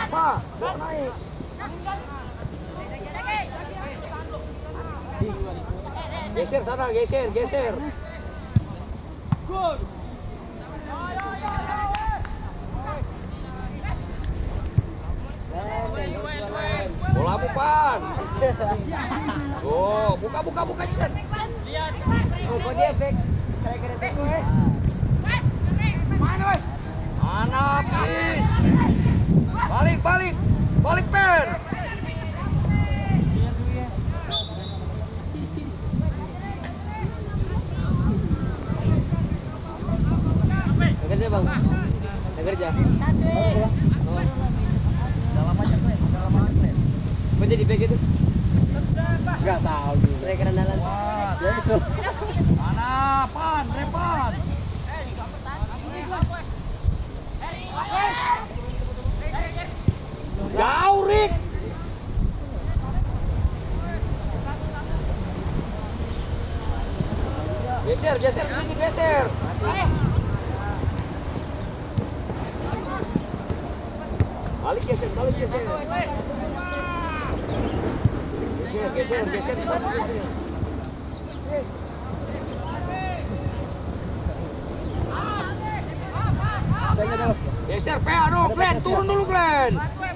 Pa, naik. Geser sana, geser. Gol. Bola bukan. Oh, buka Chen. Lihat. Oh, kok dia back. Kira-kira back gue. Mana, weh? Mana, please. Balik, pen. Kerja bang, kerja. Dalam aja gue, Kok jadi back itu? Enggak tahu juga. Mereka rendalan. Ya itu. Mana, Pan, Repan. Jauh, Rik. Geser ke sini, geser. Balik geser. Geser di sana, geser. Geser, Peano, Glenn, turun dulu, Glenn.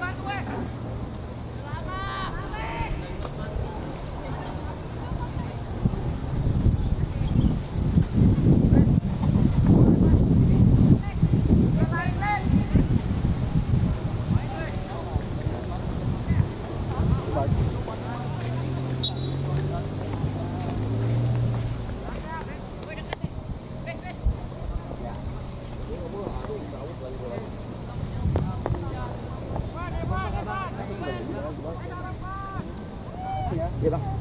Iya bang.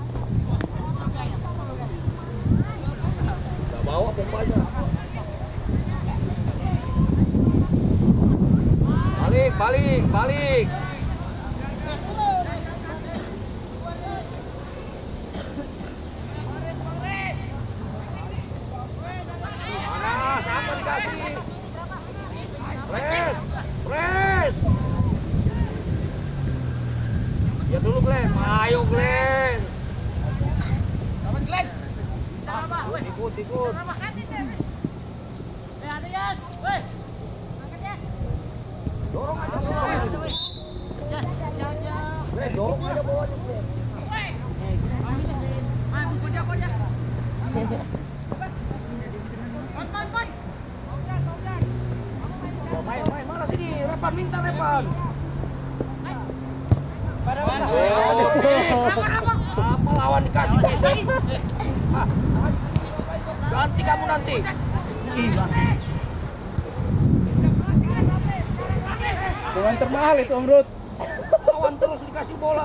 Gak bawa pompanya. Balik. Mana? Siapa dikasih? Press. Ya dulu Glenn, ayo Glenn. Selamat Glenn. Ikut. Ada Yas, woi. Angkat ya. Dorong aja. Yas, kasih aja. Glenn, dorong aja bawahnya Glenn. Woi. Buku aja. Kon. Main, mana sini? Repan, minta Repan. Apa lawan dikasih PC? Ganti kamu nanti. Pemain termahal itu Om Rut. Lawan terus dikasih bola.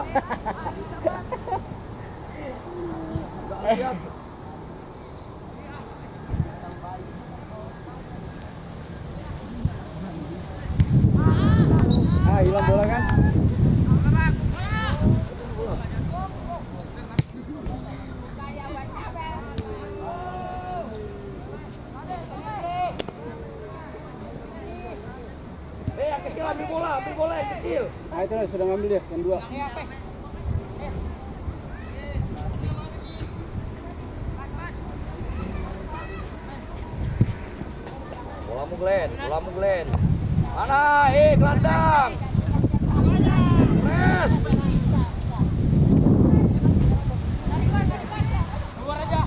Gak lihat. Hilang bola kan? Yang kecil ambil bola yang kecil. Nah itu sudah ngambil dia, yang dua. Bolamu Glenn. Mana? Gelandang. Press. Keluar aja.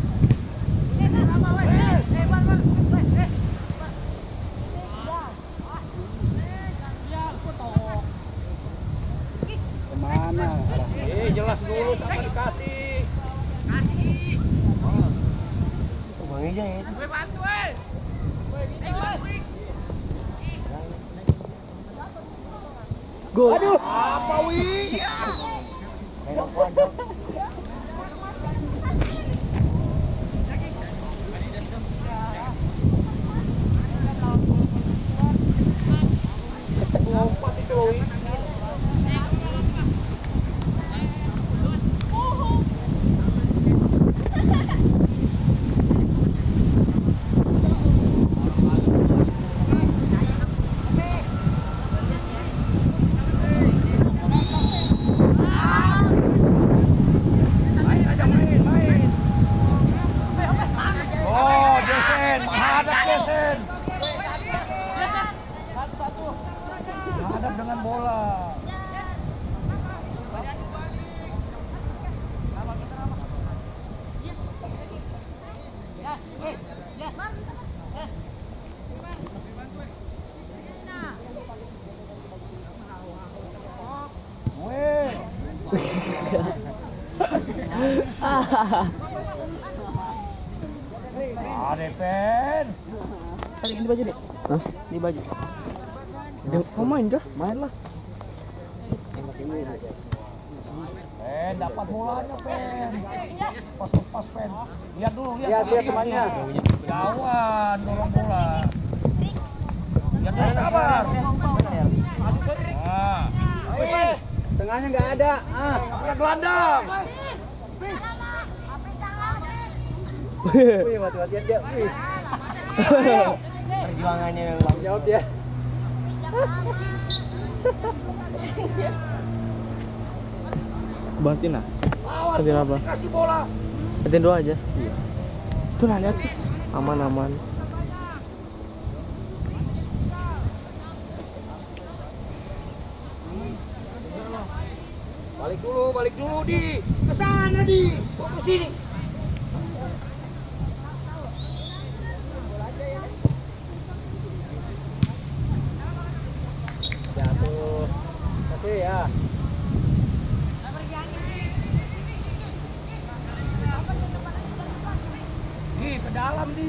Kemana? Jelas dulu sama dikasih. Bang Ija ya. Bantu, Gol. Aduh, apa Wi? Lompat itu Wi. Depen. Tadi di baju deh. Hah? Di baju. Mau main kah? Main lah. Dapat bolanya, Pen. Pas, Pen. Lihat dulu, lihat temannya. Kawan, dorong bola. Lihat dulu, sabar. Nah. Tengahnya nggak ada. Ada gelandang. Wih, mati-matian dia. Wih. Perjuangannya memang. Jawab dia. Bantuin lah. Bantuin apa? Kasih bola. Bantuin doa aja. Iya. Tuh lah lihat. Aman. Balik dulu di. Ke sana di. Ke sini. Jatuh. Kasih ya. Di, ke dalam di.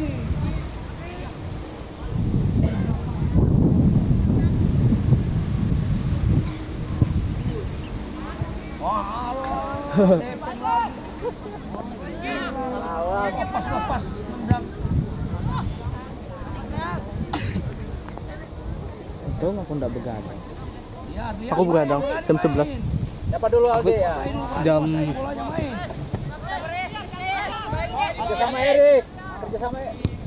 Lepas. Untung aku nggak begadang. Ya, Aku begadang jam 11. Siapa dulu Aldi ya? Jam Kerja sama Erik. Kerja sama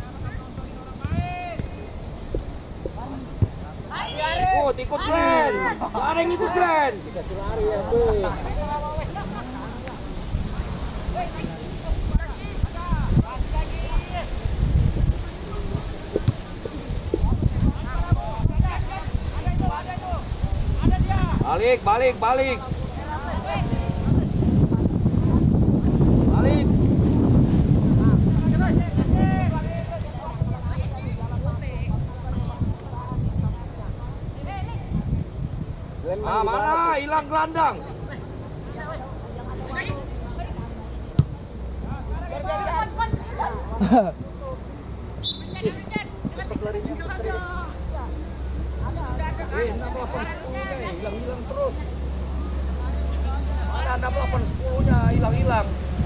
ikut Glenn. Ada yang ikut Glenn. Dikasih lari ya, tuh. Balik. Balik. Mana? Hilang gelandang. Hilang terus. Mana 68-10-nya hilang.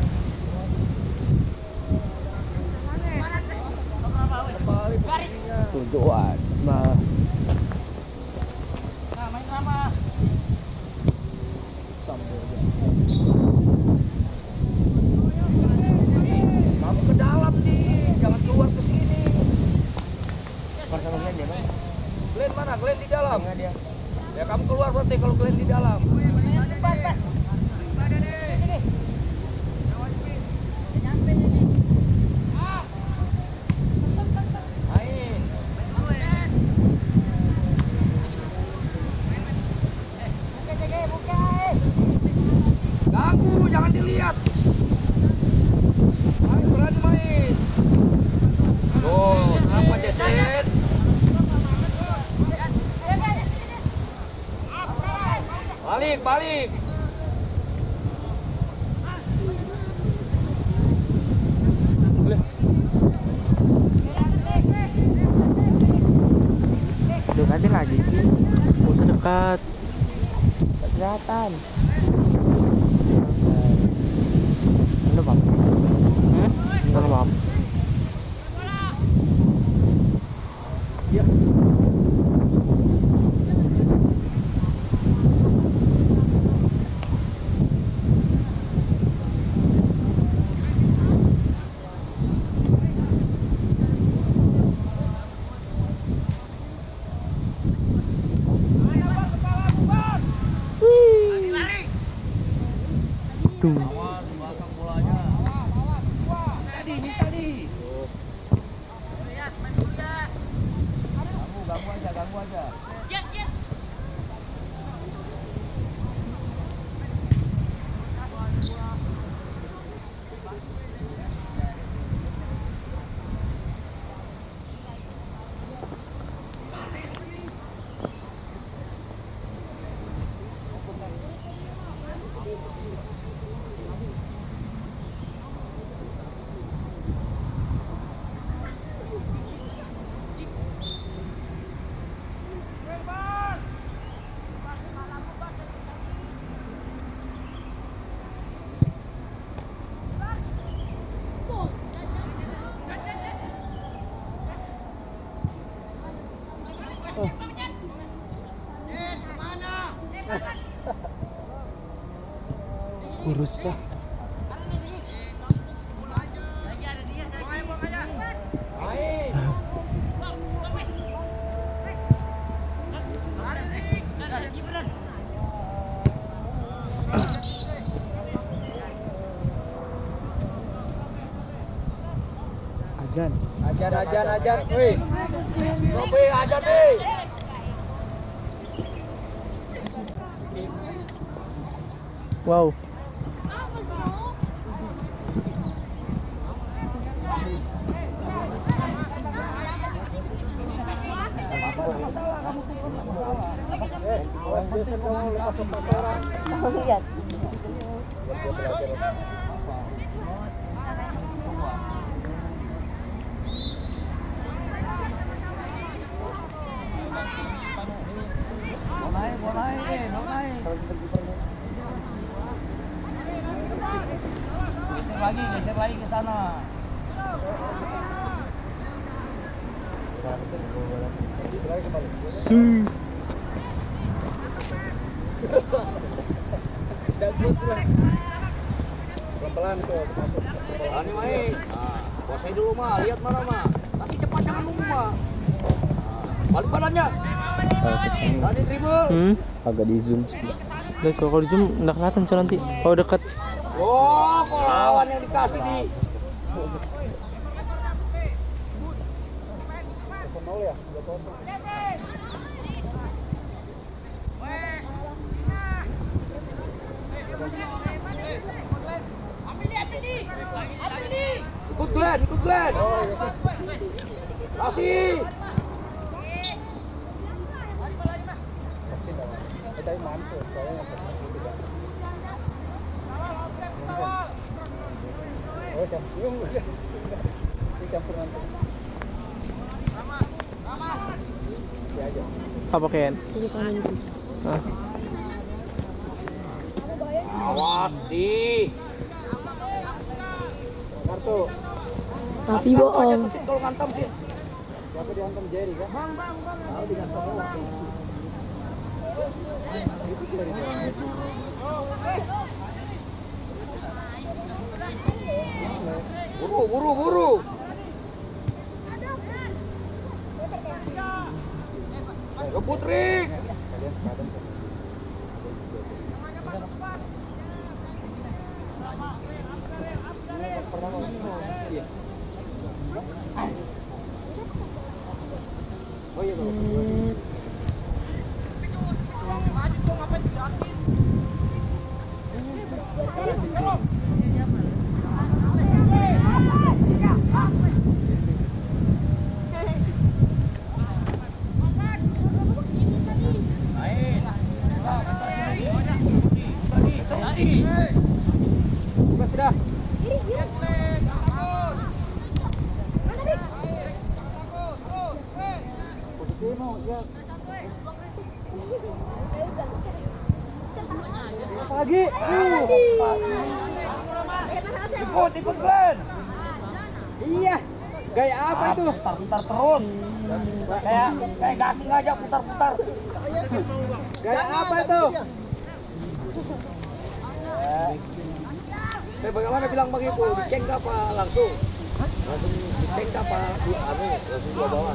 tujuan. Nah, main sama. Kamu ke dalam nih, jangan keluar ke sini. sama Glenn dia, Bang. Glenn mana? Glenn di dalam. Tengah dia. Ya kamu keluar berarti kalau Glenn di dalam. Ganggu, jangan dilihat. Main, berani main. Tuh, apa Jason? Balik. Boleh. Dekatin lagi sih. Gak usah dekat. Gak kelihatan. Ada bang? Ada bang? Tuh. Awas, belakang bolanya. Tadi. Ganggu aja. Kurus dah. Ajan. Ajar. Wih. Robi, ajar nih. Wow. Geser lagi ke sana. Pelan-pelan tuh masuk. Pelan nih, Mai. Nah, kuasai dulu, mah. Lihat mana, mah. Kasih cepat, jangan nunggu, mah. Balik badannya. Tadi dribble. Agak di zoom. Udah kalau di zoom nggak kelihatan Cok nanti. Oh dekat. Oh, kok lawan yang dikasih di. Ikut Glenn. Kasih. Apa Ken? Awas di. Kartu. Tapi bohong. Kalau ngantam sih. Siapa dihantam Jerry kan? Bang. Tahu dihantam. Buru. Rebut Rik. Oh iya, sudah. Posisimu ya. Pagi. Ikut Glenn. Iya. Gaya apa itu? Putar terus. Kayak gasing aja putar. Gaya apa itu? Bagaimana bilang begitu? Diceng apa langsung? Langsung diceng apa? Langsung dua bawah.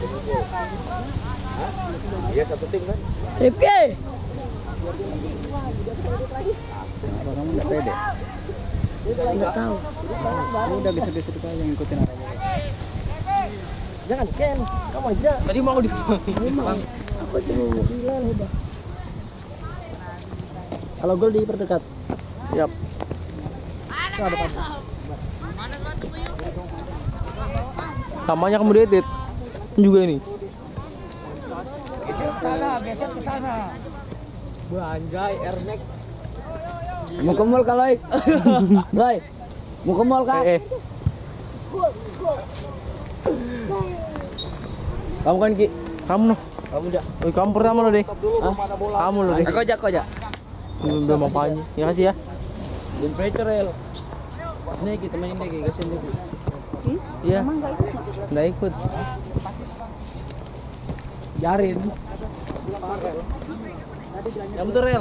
Hah? Iya satu tim kan? Rifki. Kamu nggak pede? Nggak tahu. Udah geser-geser itu yang ngikutin arahnya. Jangan Ken, kamu aja. Tadi mau di. Memang. Aku cuma mau bilang udah. Kalau gol diperdekat. Siap. Namanya kamu diedit juga ini. Geser ke sana. Anjay, Airmax. Mau ke mall kah, Loy? Loy, mau ke mall kah? Kamu kan Ki? Kamu noh. Kamu aja. Kamu pertama lo deh. Kamu lo deh. Aku aja. Belum apanya. Ya kasih ya. Dan pressure rel. Sini Ki, temenin deh Ki, kasihin deh Ki. Iya. Nggak ikut. Jarin. Ya betul rel.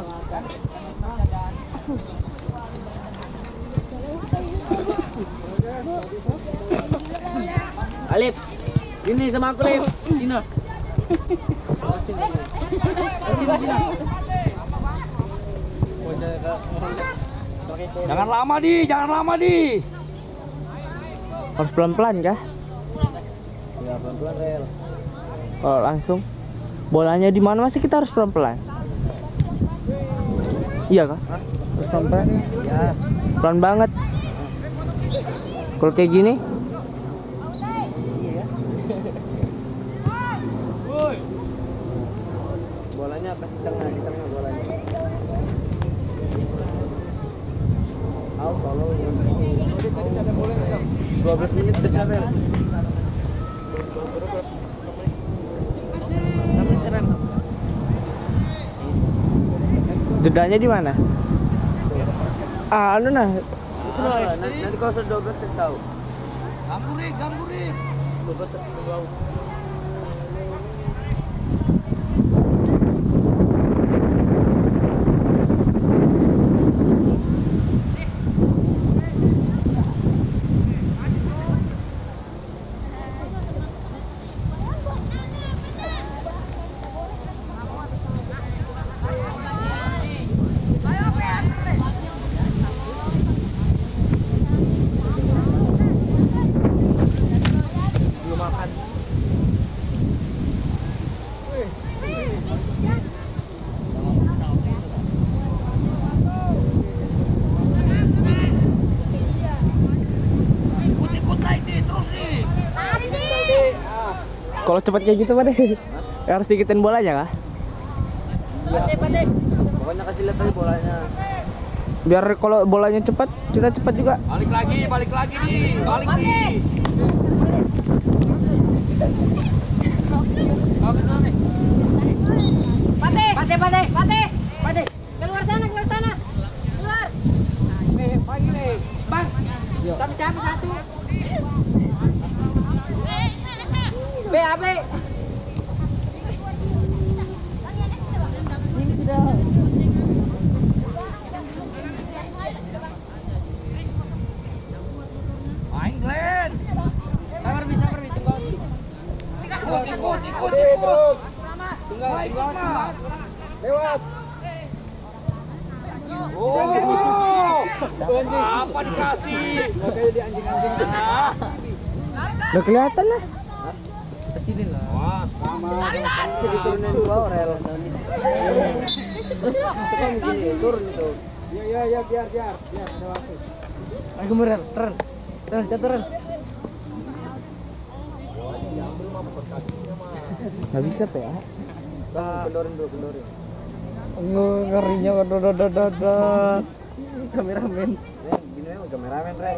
Alif, ini sama aku Alif. Sini. Jangan lama di, jangan lama di. Harus pelan-pelan kah? Ya pelan-pelan rel. Kalau langsung bolanya di mana masih kita harus pelan-pelan. Iya kah? Harus pelan-pelan. Ya. Pelan banget. Kalau kayak gini, Bolanya pas di tengah bolanya. Kalau 12 menit dekat rel. jedanya di mana? Anu nah. Nanti kalau sudah 12 kasih tahu. Ganggurik. 12 tahu. Kalau cepat kayak gitu Pak deh. Harus dikitin bolanya kah? Pade. Pokoknya kasih lihat tadi bolanya. Biar kalau bolanya cepat, kita cepat juga. Balik lagi nih, balik nih. Pate. Keluar sana. Keluar. Pagi nih, bang. Capi satu. AB. Main Glenn. Sabar, tunggu. Ikut. Tunggal. Lewat. Oh. Apa dikasih? Kayak di anjing-anjing. Udah kelihatan lah. Kecilin lah. Wah, sama. Bisa diturunin dua rel. Itu begini, turun itu. Iya, biar ada waktu. Ayo kemudian, turun, turun. Nggak bisa Pak ya? Kendorin. Ngerinya Kameramen. Gini memang kameramen rel.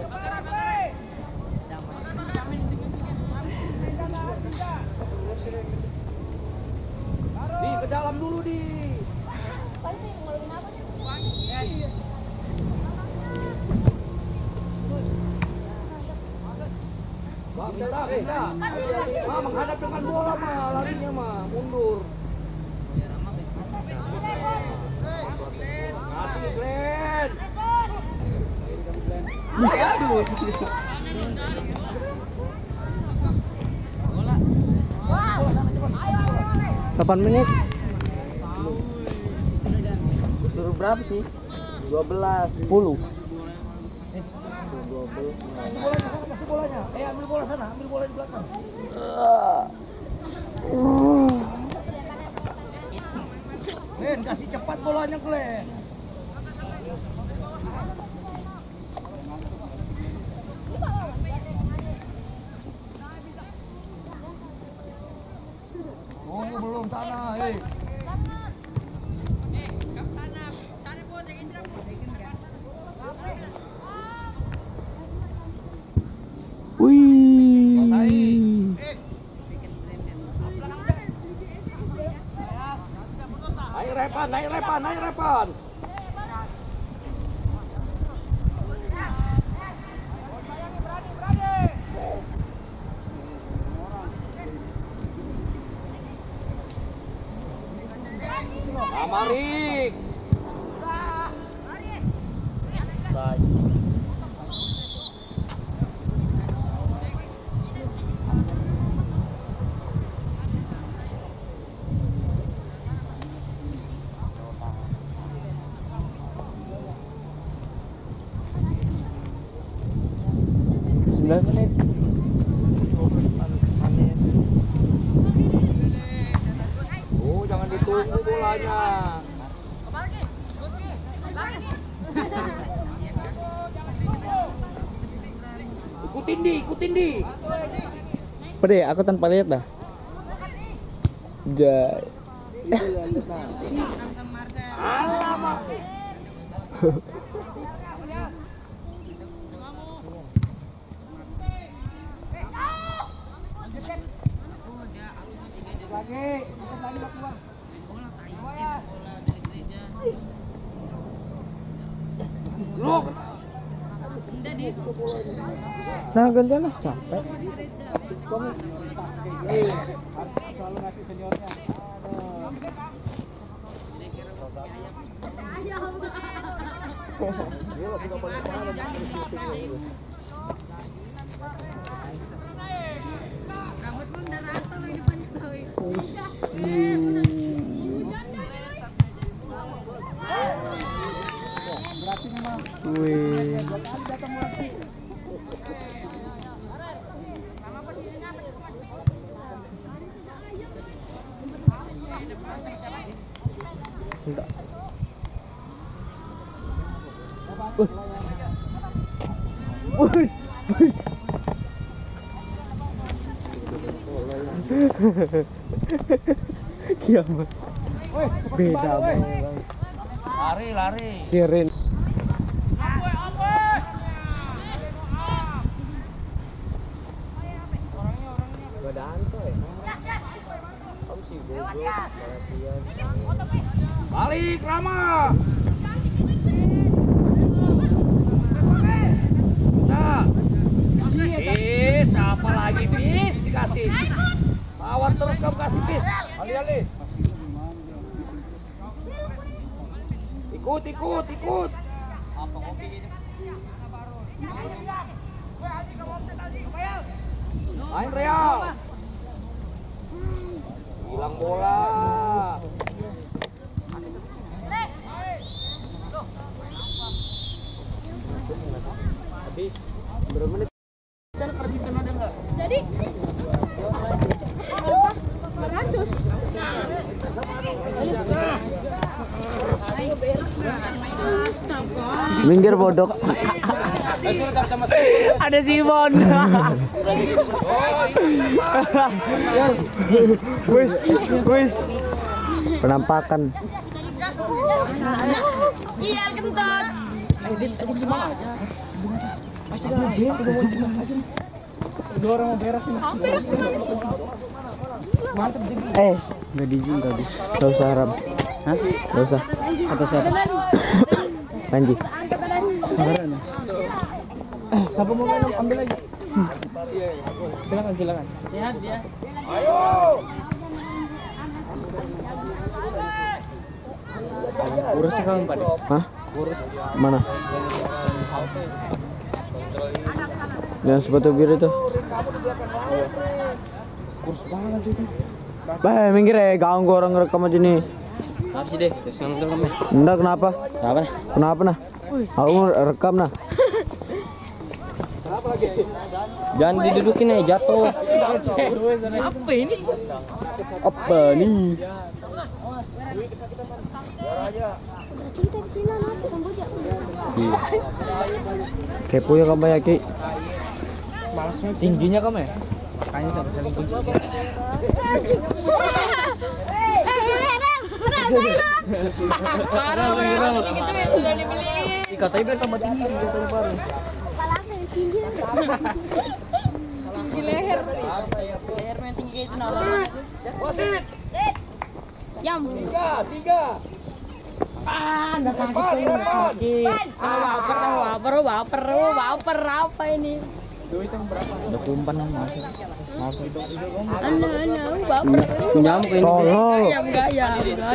Di ke dalam dulu di. Bisa. Menghadap dengan bola larinya mundur. Kasih Glenn. Aduh. 8 menit. Suruh berapa sih? 12. 10. Bolanya. Ambil bola sana, ambil bola di belakang. Glenn, kasih cepat bolanya Glenn. Oh, belum sana, Wih. Naik repan. tarik. Menit. Oh, jangan ditunggu bolanya. Ikutin di. Pede, aku tanpa lihat dah. Jai. Alamak. Look. Nah, gantian lah, capek. Selalu ngasih seniornya. Wih. Enggak. Kiamat. Beda banget. Lari. Sirin. Balik Rama. Nah. Bis, apa lagi bis dikasih. Awas terus kamu kasih bis. Ali. Ikut. Apa kopi ini? Main Real. Hilang bola. Habis berapa menit? Jadi 400. Minggir bodok. Ada Simon. Wis. Penampakan. Iya, kentut. Dua orang mau beres nih. Nggak diizin tadi. Nggak usah haram. Hah? Nggak usah. Kata siapa? Panji. Siapa mau minum ambil lagi. Silakan. Sehat dia. Ayo. Urus sekarang Pak. Hah? Mana? Yang sepatu biru itu. Kurus banget itu. Minggir ya, ganggu orang ngerekam aja nih. Apa sih deh? Terus yang ngerekam ya? Enggak, kenapa? Kenapa? Kenapa nah? Aku rekam nah. Jangan didudukin ya, jatuh. Apa ini? Apa nih? Kita di sini apa Samboja? Kepo ya kamu ya Ki. Tingginya kamu ya? Makanya sampai saling kunci. Parah orang gitu-gituin udah dibeli. Katanya biar tambah tinggi katanya baru. Tinggi leher. Leher main tinggi kayak itu nolong. Wasit. Jam. 3. Baper apa ini? Udah kumpan masuk. Maaf. baper. Nyamuk ini. Tolol. Bergaya.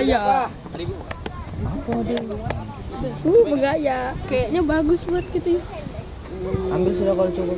Bergaya. Kayaknya bagus buat gitu ya. Ambil sudah kalau cukup.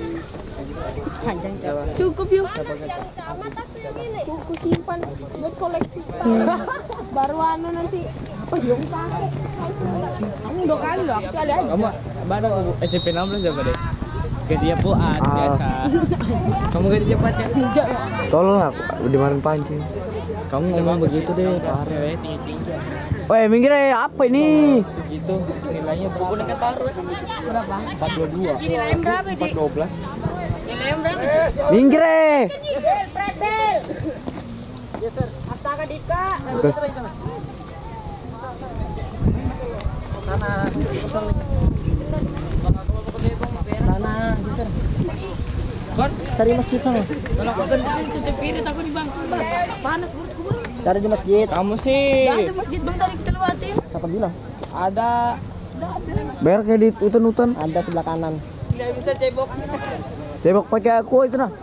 Cukup yuk. Aku simpan buat koleksi. Baru nanti apa yang pakai? Kamu 2 kali loh, aku sekali aja. Kamu baru SMP 16 ya, Pak? Gajinya puat biasa. Kamu gaji cepat ya? Enggak ya. Tolong aku dimarahin pancing. Kamu ngomong begitu deh, parah. Woi, minggir ya, apa ini? Segitu nilainya berapa? Berapa? 42. Nilainya berapa, Ji? 12. Nilainya berapa, Ji? Minggir ya. Geser, pretzel. Geser. Astaga Dika. Sana, geser. Cari masjid sana. Kalau aku gendain tutup piring aku di bangku. Panas buru. Cari di masjid. Kamu sih. Ada masjid bang tadi kita lewatin. Siapa bilang? Ada. Biar kayak di hutan-hutan. Ada sebelah kanan. Tidak bisa cebok. Cebok pakai aku itu nah.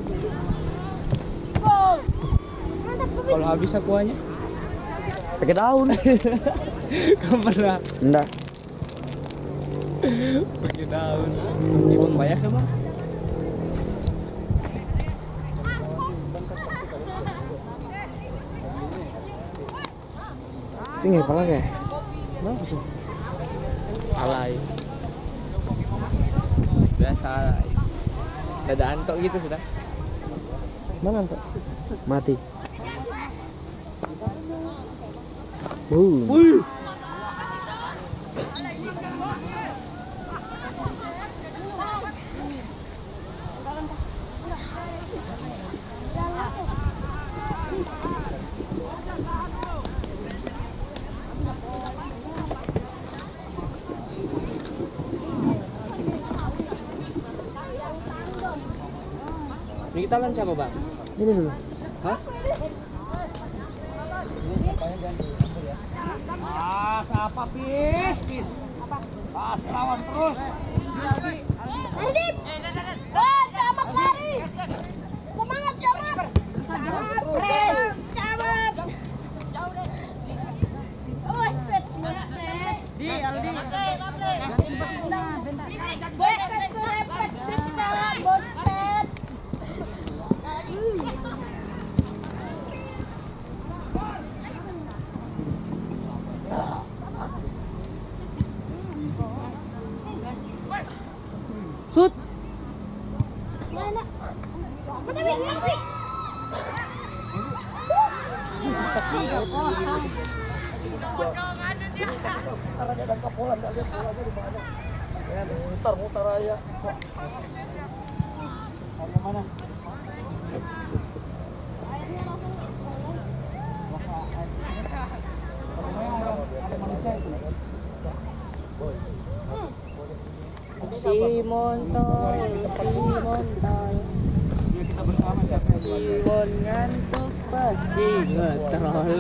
Gol. Kalau habis akuanya pakai daun. Kamu pernah? Enggak. Pakai daun. Ibu banyak ya, Bang? Sini apa lagi? Kenapa sih? Alay. Biasa alay. Dada antok gitu sudah. Mana antok? Mati. Wih. Ini kita lawan siapa, Bang? Ini dulu. Hah? Apa pis? Pas lawan terus. Ardip. Camat lari. Semangat camat. Camat. Oh, set. Di Aldi. Sud. Mana? Mati. Mutar aja. Mana? Si Montol. Kita bersama siapa? Simon ngantuk pasti ngetrol.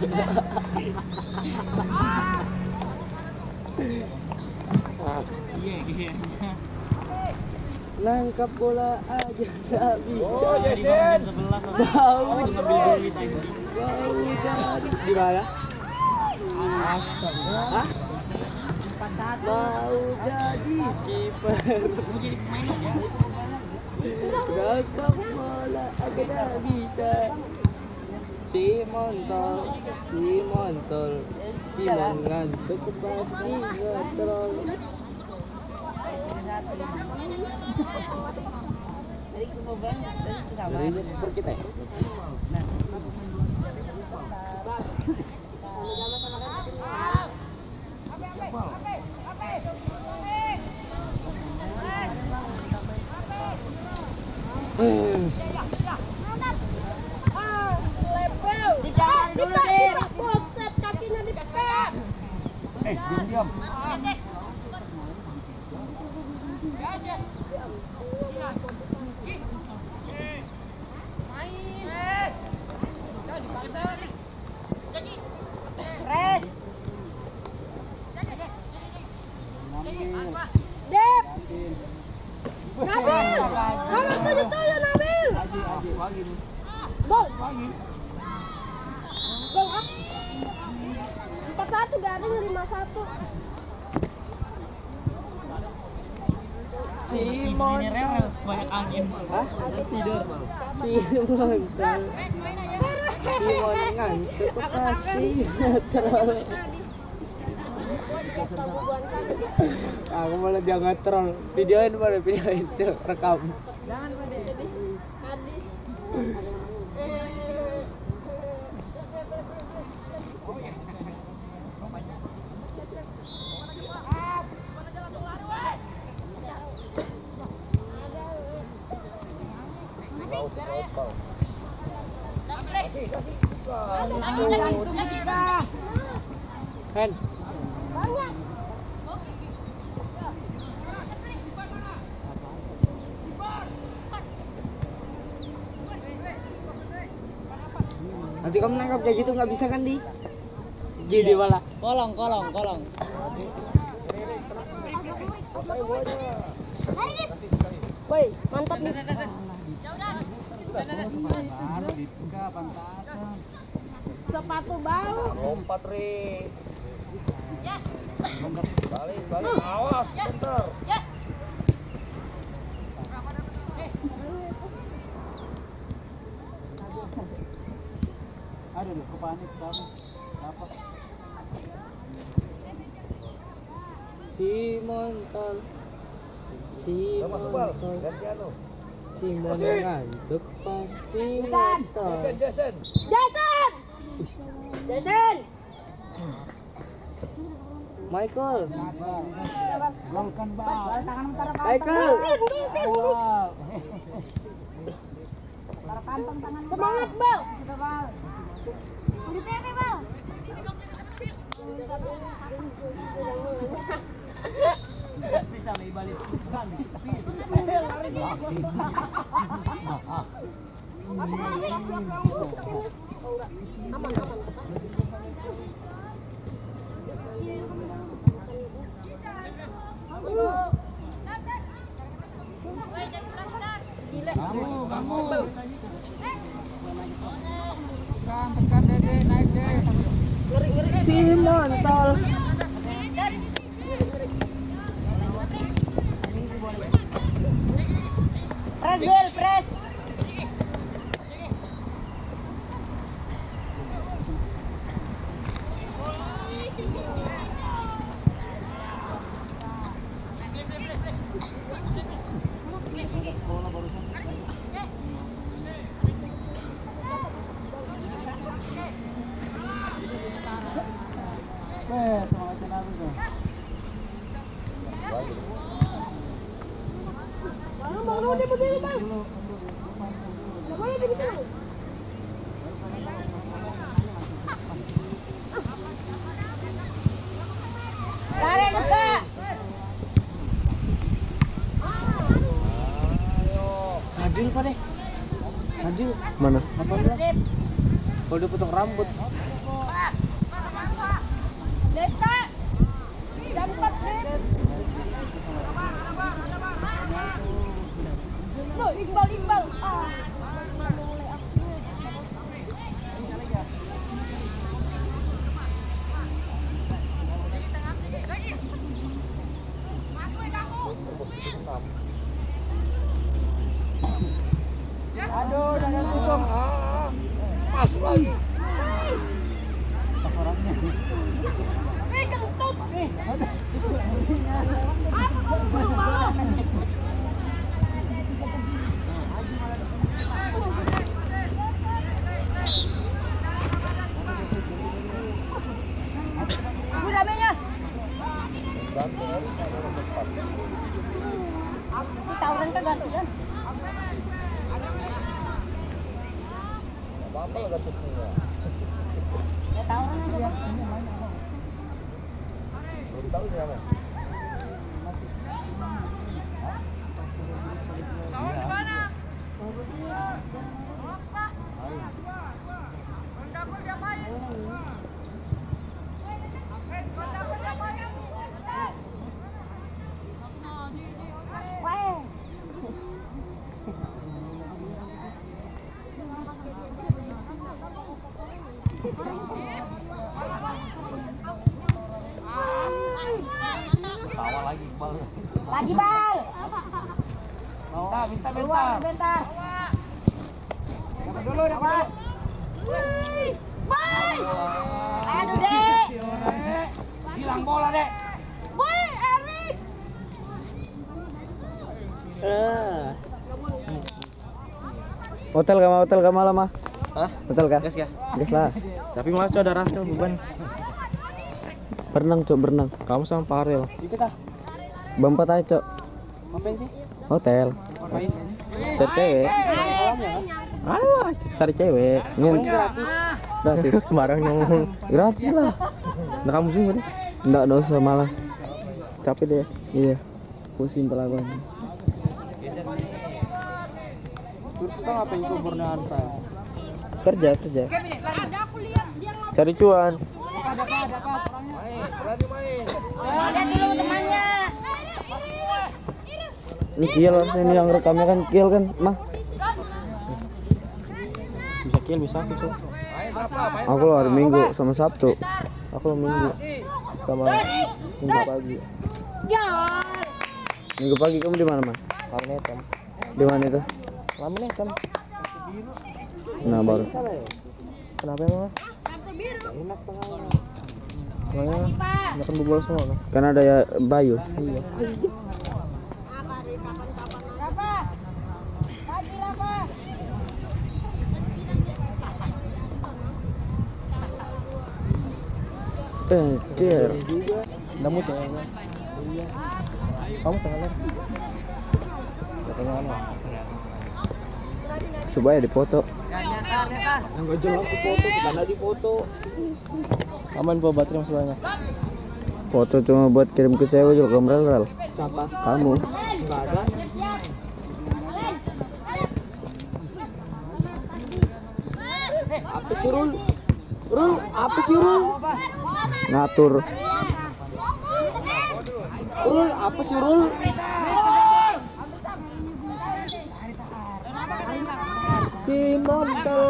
Nangkap bola aja nggak bisa. Oh, Jason. Bau jadi di mana? Astaga. Hah? Bau jadi kiper. Nangkap bola aja nggak bisa. Si Montol, Simon ngantuk pasti ngetrol. Darinya super kita ya? Jangan dulu deh. Boset kakinya dipepet. Diam. Nabil, Nabil tuju Nabil. lagi nih. Gol. Lagi. Gol ah. 4-1 Garing 5-1. Simon banyak angin. Hah? Tidur. Simon ngantuk pasti troll. Aku malah dia nge-troll. Videoin tuh rekam. Jangan pada. Hadis. Kan Banyak. nanti kamu nangkap kayak gitu nggak bisa kan di jadi malah Kolong. Woi, mantap nih. Sepatu bau. Lompat Ri. Balik. Awas, bentar. Aduh, kepanik kamu. Apa? Simon tol Simon ngantuk pasti ngantuk. Jason. Michael Golkan bang. Michael Semangat, Bang. Bisa nih balik. Kamu. Tekan dede, naik deh. Simon tol Press. Semangat aku tuh. Bang, dia begini, Bang. Namanya begitu. Lari buka. Sadil pak deh Sadil Mana? 18 kalau dia potong rambut Deka. Jam 4 menit. Tuh, imbal. Aduh, jangan tutup. Masuk lagi. Kentut. Apa kamu belum mau? Tawuran ka gantian. Apa-apa lah ganti semua. Ya tawuran aja. Belum tahu dia apa. Tawa lagi Iqbal. Lagi bal. Bentar. Bentar. Dulu dapat. Boy. Aduh, Dek. Hilang bola, Dek. Boy, Erik. Hotel gak malam mah? Hah? Hotel kah? Gas ya? Gas lah. Tapi malah ada Rastel beban. Berenang cok, berenang. Kamu sama Farel. Itu kah? Berempat aja cok. Ngapain sih? Hotel. Ngapain? Cari cewek. Alah, cari cewek. Gratis. Gratis. Sembarang ngomong. Gratis lah. Nah kamu sih gak? Enggak usah malas. Capek deh. Iya. Pusing pelakuan. Terus kita ngapain ke Bornean, Pak? Kerja. Ada aku lihat dia ngapa. Cari cuan. Berani main. Ada dulu temannya. Ini kill harusnya ini yang rekamnya kan kill kan, mah. Bisa kill, bisa aku cok. Aku loh hari Minggu sama Sabtu. Aku Minggu sama Minggu pagi. Ya. Minggu pagi kamu di mana, Mas? Karnetam. Di mana itu? Lama nih kan. Nah, baru. Kenapa emang? Kartu biru. Soalnya makan bubol semua kan. Kan ada ya Bayu. Iya. Berapa? Lagi berapa? Dear. Udah mood ya? Iya. Kamu tengah lihat. Tengah mana? Coba ya dipoto. Enggak jelas di foto, bukan di foto. Aman bawa baterai masih banyak. Foto cuma buat kirim ke cewek juga ke Meral. Siapa? Kamu. Enggak ada. Apa sih Rul? Rul, apa sih Rul? Ngatur. Rul, apa sih Rul? Si montel.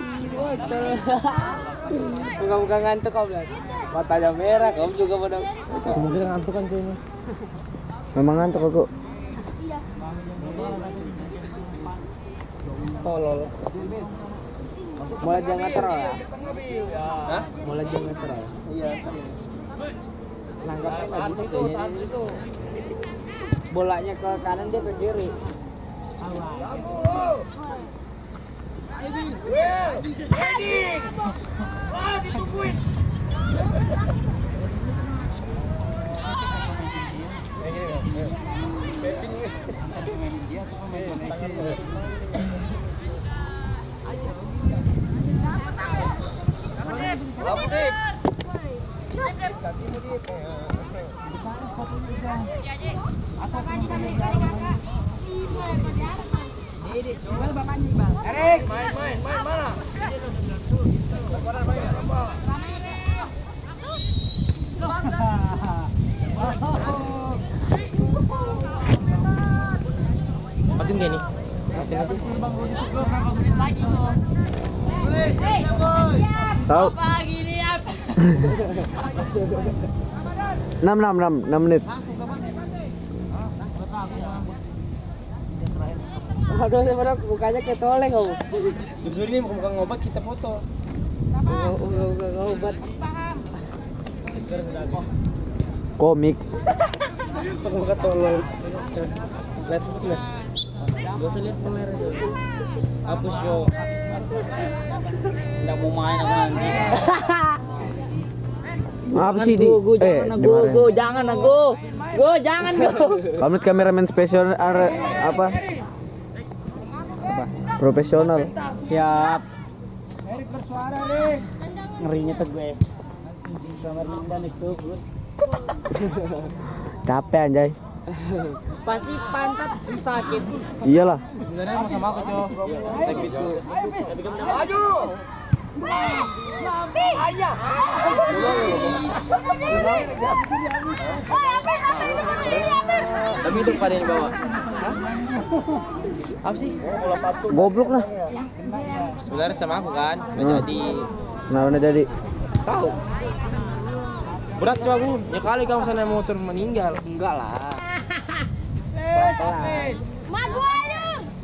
Bukan ngantuk kau bilang. Matanya merah, kamu juga pada. Semoga ngantuk kan kayaknya. Memang ngantuk aku. Tolol. Mulai jangan terol ya? Hah? Mulai jangan terol. Iya. Nanggapnya nggak bisa kayaknya. Bolanya ke kanan dia ke kiri. Erik, main mana? Matiin gini. Matiin aja. Tahu? Pagi ini apa? 6 menit. Aduh, sebenarnya mukanya kayak toleng kau. Justru ini bukan ngobat kita foto. Obat. Komik. Muka tolol. Lihat. Gak usah lihat kamera. Hapus Jo. Nggak mau main sama anjing. Apa sih di? Jangan go. Kamu kameramen spesial apa? Profesional. Siap. Ngerinya tuh gue. Kamar Linda itu. Capek anjay. Pasti pantat sakit. Iyalah. Sebenarnya sama aku, Cok. Like itu. Maju. Tapi hidup pada di bawah. Apa sih? Goblok lah. Sebenarnya sama aku kan, nggak jadi. Kenapa nggak jadi? Tahu. Berat coba aku. Ya kali kamu sana motor meninggal. Enggak lah. Mak gua ayo.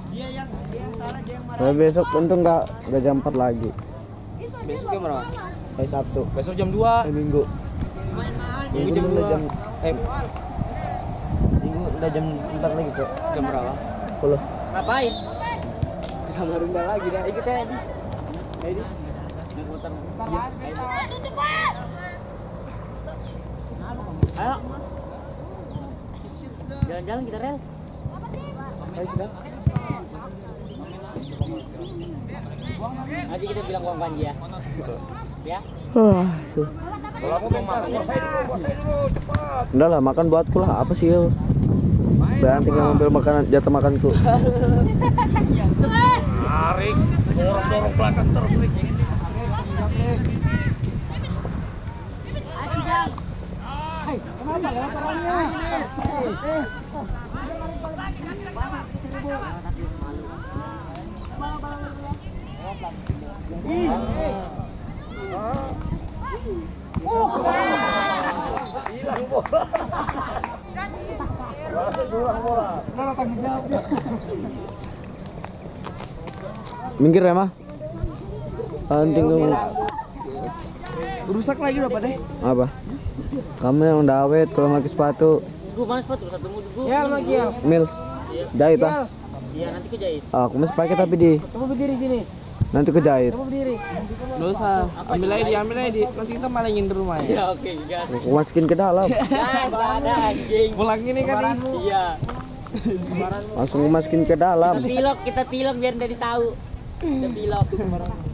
Tapi besok untung nggak jam 4 lagi. Besok jam berapa? Hari Sabtu. Besok jam 2. Minggu. Minggu jam 2. Minggu udah jam 4 lagi kok. Jam berapa? 10. Ngapain? Sama Rinda lagi dah. Ikut aja. Ayo. Ayo. Jalan-jalan kita rel. Ayo sudah. Nanti kita bilang uang Panji ya. Ya. Kalau aku mau makan, kuasai dulu cepat. Udah lah, makan buatku lah. Apa sih ya? Berarti tinggal ngambil makanan, jatah makanku. Tarik, dorong belakang terus Rik. Minggir ya, mah. Penting dulu. Rusak lagi udah Pak deh. Apa? Kamu yang udah awet kalau pakai sepatu. Gua mana sepatu satu mulu gua. Ya lagi ya. Mils. Jahit ah. Iya, nanti ku jahit. Aku masih pakai tapi di. Kamu berdiri sini. Nanti kejahit. Kamu berdiri. Enggak usah. Ambil aja di. Nanti kita malingin di rumah ya. Ya oke, gas. Aku masukin ke dalam. Ada anjing. Pulang ini kan nih. Iya. Langsung masukin ke dalam. Kita pilok biar dari tahu. Kita pilok.